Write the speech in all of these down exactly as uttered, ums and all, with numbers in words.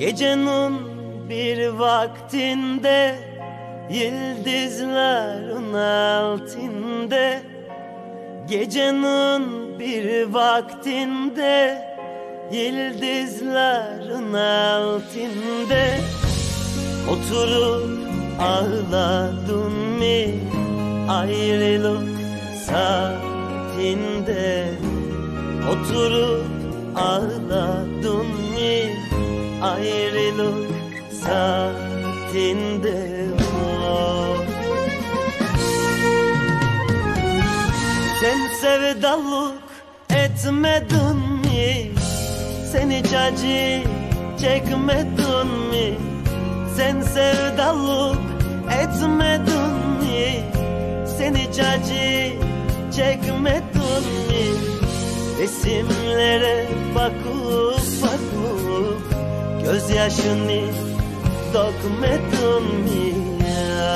Gecenin bir vaktinde, yıldızların altında. Gecenin bir vaktinde, yıldızların altında. Oturup ağladın mı ayrılık saatinde? Oturup ağladın mı ayrılık saatinde? Oh. Sen sevdalık etmedin mi? Sen hiç acı çekmedin mi? Sen sevdalık etmedin mi? Sen hiç acı çekmedin mi? Resimlere bakıp bakıp gözyaşını dökmedin mi ya?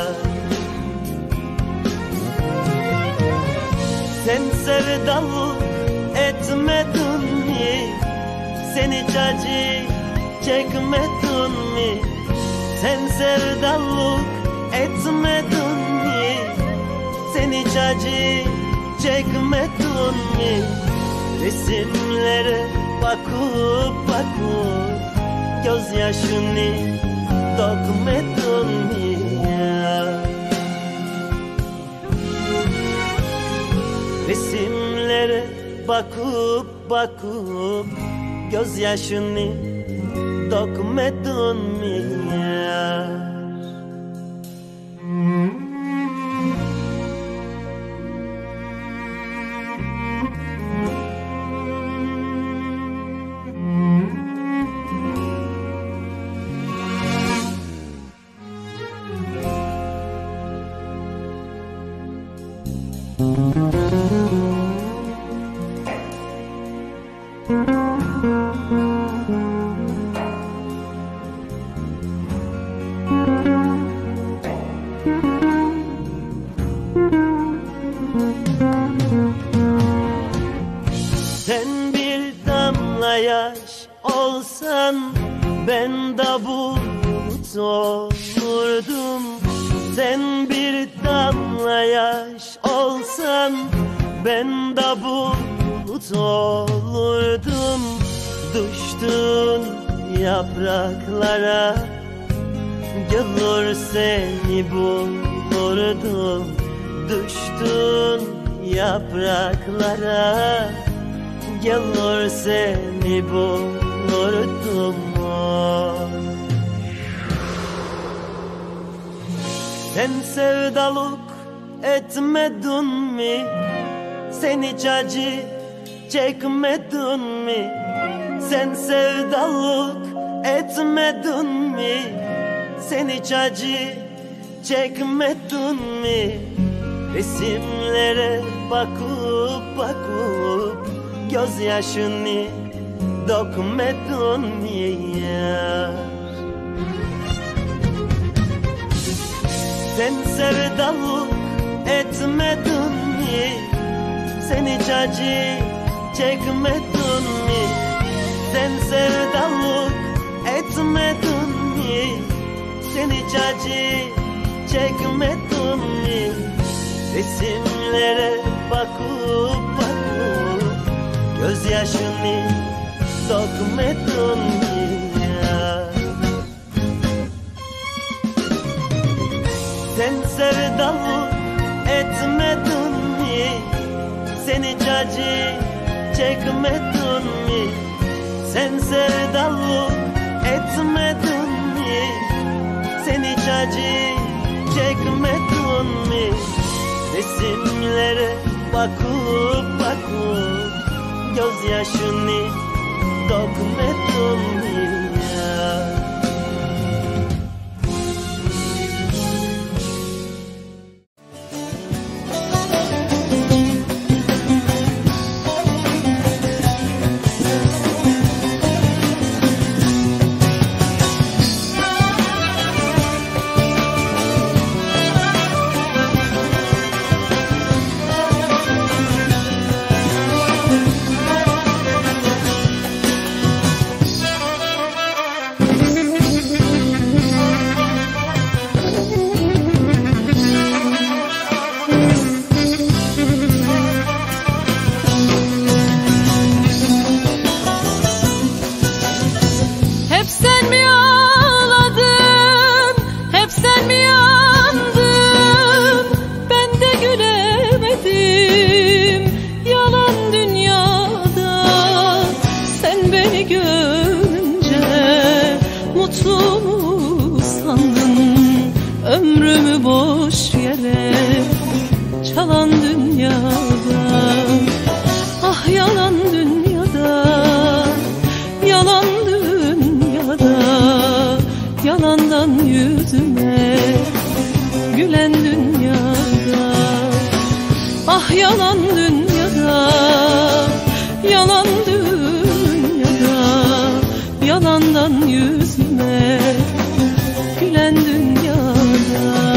Sen sevdalık etmedin mi? Sen hiç acı çekmedin mi? Sen sevdalık etmedin mi? Sen hiç acı çekmedin mi? Resimlere bakıp bakıp gözyaşını dökmedin mi ya? Resimlere bakıp bakıp gözyaşını dökmedin mi ya? Sen bir damla yaş olsan ben de bulut olurdum. Sen bir damla yaş olsan ben de bulut olurdum. Düştün yapraklara, gelir seni bulurdum. Düştün yapraklara, gelir seni bulurdum. Sen sevdalık etmedin mi? Sen hiç acı çekmedin mi? Sen sevdalık etmedin mi? Sen hiç acı çekmedin mi? Resimlere bakıp bakıp gözyaşını dökmedin mi ya? Sen sevdalık etmedin mi? Sen hiç acı çekmedin mi? Sen sevdalık etmedin mi? Sen hiç acı çekmedin mi? Resimlere bakıp bakıp gözyaşını dökmedin mi ya? Sen sevdalık etmedin mi? Sen hiç acı çekmedin mi? Sen sevdalık etmedin mi? Sen hiç acı çekmedin mi? Resimlere bakıp bakıp gözyaşını dökmedin mi ya? Yalan dünyada, ah yalan dünyada, yalan dünyada, yalandan yüzüme gülen dünyada, ah yalan dünyada, yalan dünyada, yalandan yüzüme gülen dünyada.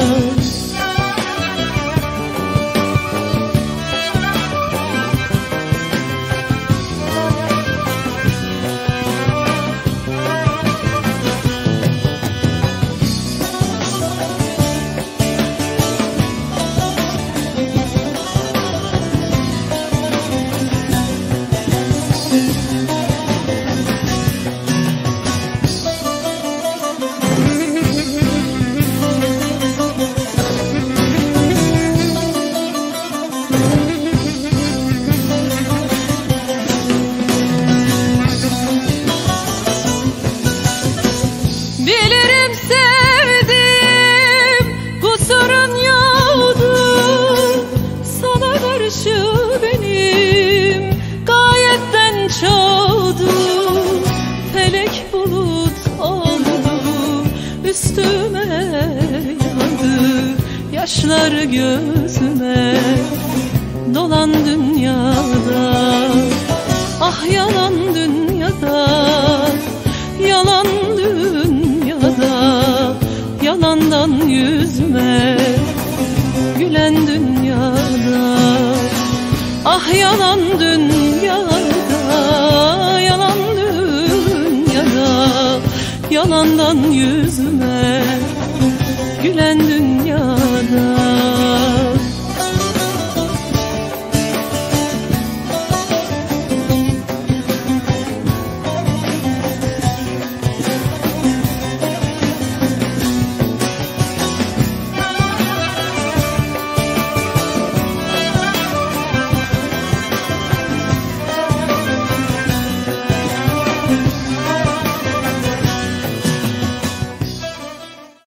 Bilirim sevdim, kusurun yoktu. Sana karşı benim gayetten çoğdu. Felek bulut oldu, üstüme yağdı. Yaşlar gözüme dolan dünyada, ah yalan dünyada, yalan dünyada, yalandan yüzüme gülen dünyada, ah yalan dünyada, yalan dünyada, yalandan yüzüme gülen dünyada.